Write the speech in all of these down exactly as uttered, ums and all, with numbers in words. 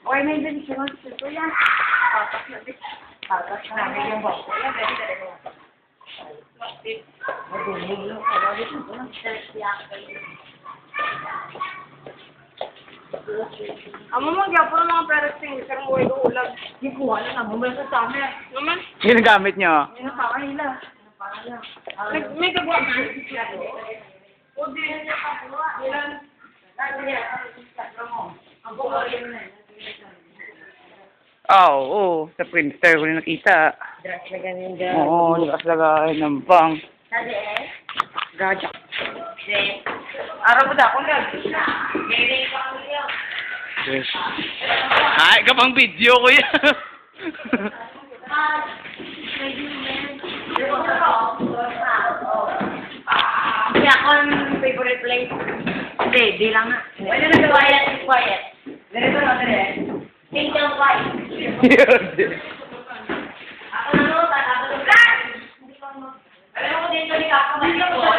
Oy, may delisyon ito yan. Patas na din. Patas na namin yung bako. Yan, pwede ka rin mo. Maduming lang. Kaya ito lang. Amo mo, gyapo ng mga peres ting. Isang buhay ko ulag. Yung kuha na na. Bumasa sa amin. Naman? Yung gamit nyo? Yung nakakanila. May kagawa ka. O, di niya kagawa. Ilan? Ang buhay na. Oo, oh, oh, sa Friendster ko na nakita. Dress na ganyan dyan. Oo, lakas lagay ng bang. Sabi eh? Gajak. Hindi. Araw mo da, kung gagawin na. Gagawin ka kami yun. Yes. Ay, kapang video ko yan. Hindi ako ang favorite place. Hindi, di lang na. Wala na quiet, quiet. Ganito na, ganito. Pink and white. Ako na no, tatapos ng plan. Alam mo dito ni Kaka basketball.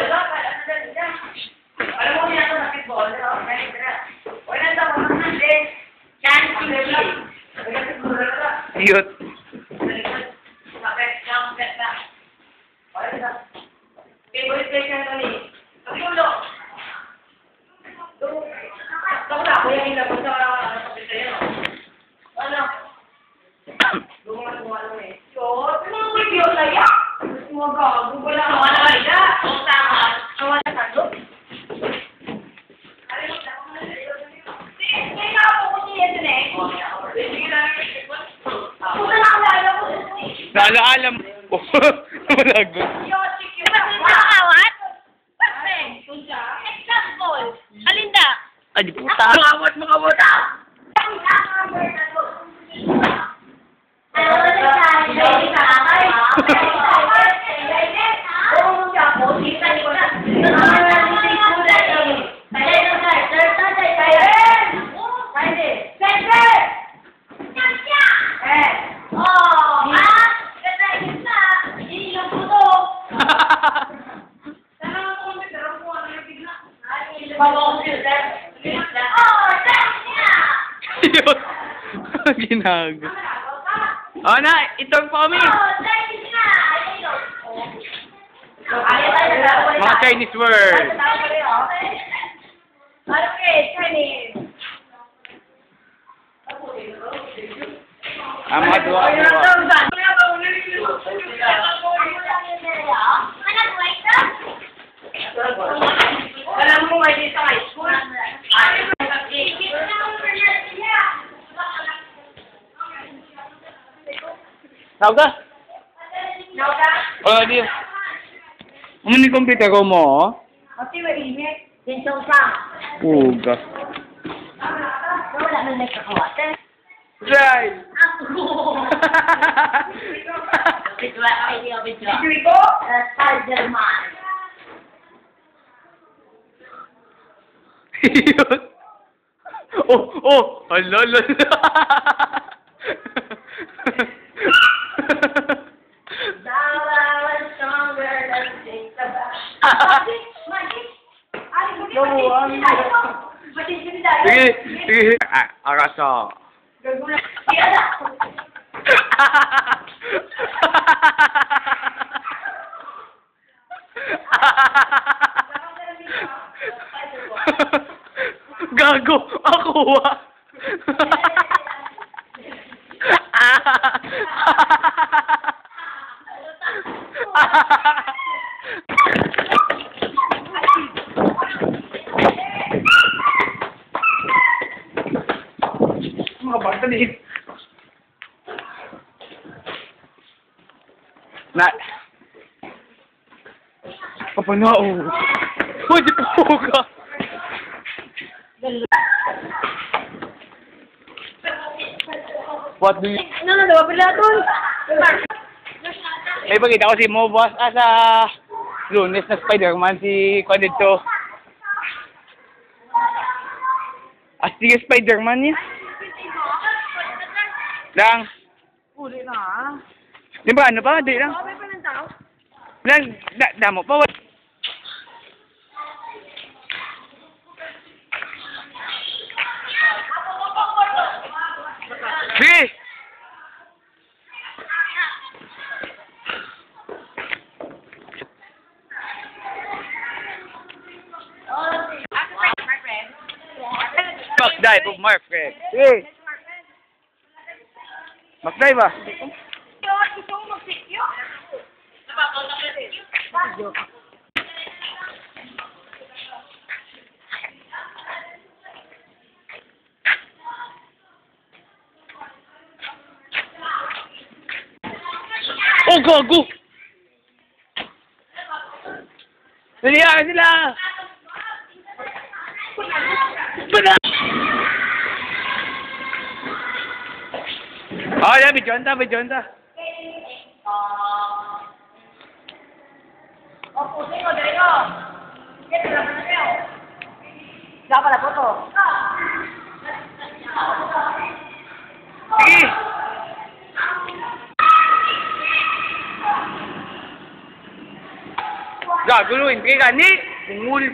Alam mo dito basketball. Wala na ako naman. Chanting lang. Cute. Bakit? Bakit na? Wala na. Favorite place na ito ni. Pagpulo. Ito na ako yung ilabot sa wala-wala sa kapit sa'yo. Ano? Lumangan-lumangan eh. Yun, mga video na yan. Mga gago, wala ka wala ka ida. O tama, wala ka doon. Sige, nga ako ko niya dun eh. Sige lang. Puta na alala ko. Naalaala mo. Malagot. Yoshi, cute. Nakakawat? Example. Alinda. Ay, di puta. Makawat, makawat. Ginag. Oh, na, itong pa kami. Mga Chinese word. Okay, Chinese. Ah, mga duwa-duwa. Alam mo, may dito sa high school. Tawag ka? Nauta? Oh, di. Ano ni computer ko mo? Pati mainit. Dinsong sa. Uga. Wala na may kakawatan. Right. Bidwa, ay, bidwa. Bidwa ko? Spider-Man. Yun. Oh, oh. Hala, hala. Sige, sige. Ah, araso. Gago, ako ah. Mga bata din. Na. Kapanao. Pwede po ka. What do you... Ano na, dawa pala doon? May pagkita ko si Mo Boss ah, sa Lunes na Spider-Man si Kwadito. Astig Spider-Man niya. Lang. Uli na. Di ba ano pa? Di lang. May pa ng tao? Lang, da, damo pa. life of Mark Fred. Sige. Mag-live ah. Gusto mo mag-secure? Napapagod na Oh, gago! Naliyakan sila! Bana! Oh, yan, bidyonta, bidyonta. O, pusing mo, dali ko. Sige, talaman na kayo. Saka pala po to. Sige! Gaguluhin kay kani, bungul.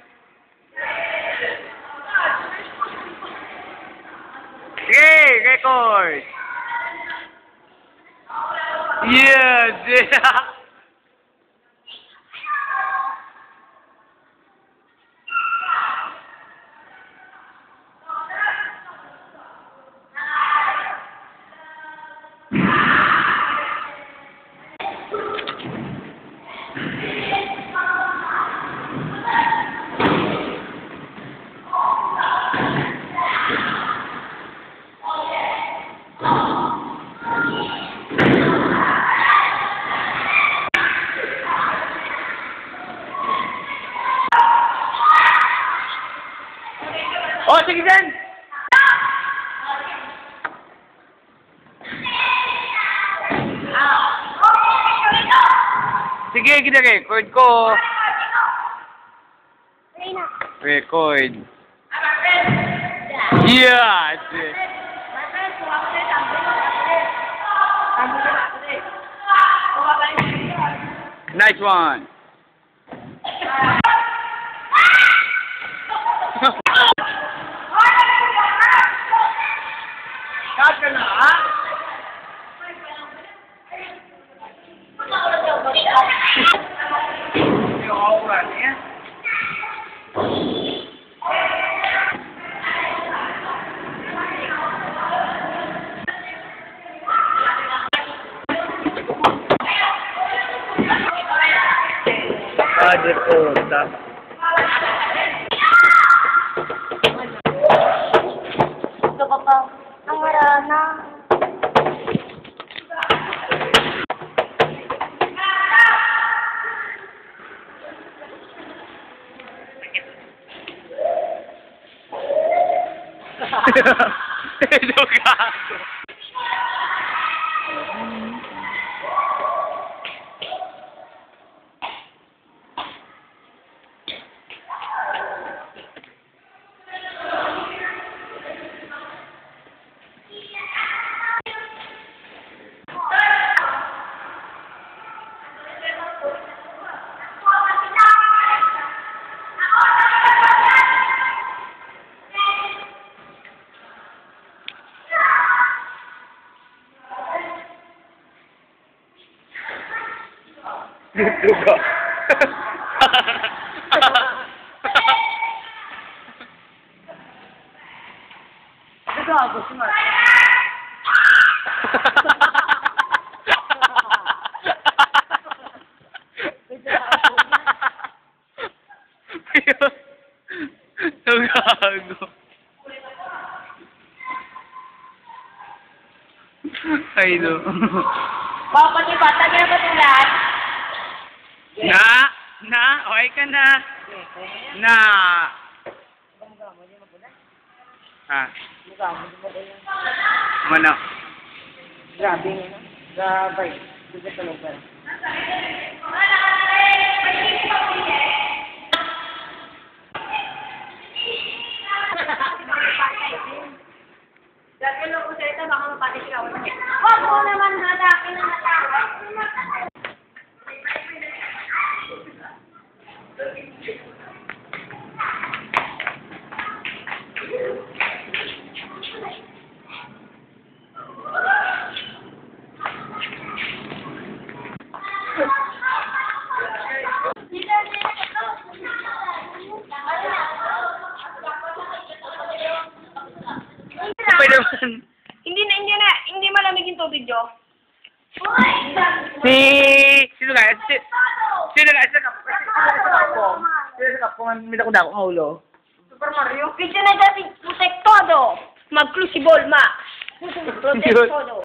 Sige, record. Yes, yeah. Oh, sige dyan! Sige, gina-record ko. Record. Yeah! Nice one! Cut ka na, ha? Hindi ako kauran, eh? Padre Porta. Ito pa pa. Ang marana. Ito ka. Ito ka. Ito ako, smart. Ang gago. Ay, no. Papa, di ba? Tagi na ba tulan? Na! Na! Okay ka na! Na! Ha? Mana? Grabe nga na. Grabe. Sige talaga. Dati lang ko sa ito, baka mapati siya. Huwag mo naman hatakin na hatakin. Hindi na, hindi na, hindi malamig yung tubig, Jo. Si... Sino nga? Si... Sino nga? Sa kap... Sa kapong. Sino sa kapong? May dako-dako ang ulo. Super Mario. Picture na dati, protektado. Mag-crucible, ma. Protektado.